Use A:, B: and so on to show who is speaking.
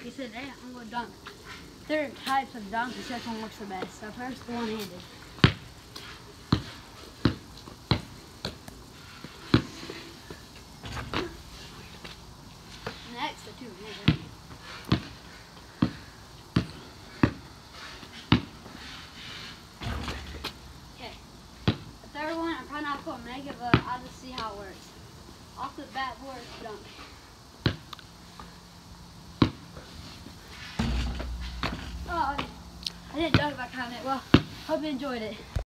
A: He said, hey, I'm going to dunk. There are types of dunk. He said which one works the best. So first, the one-handed. Next, the two-handed. Okay. The third one, I'm probably not going to make it, but I'll just see how it works. Off the bat board, dunk. Oh, I didn't dunk that kind of. Well, hope you enjoyed it.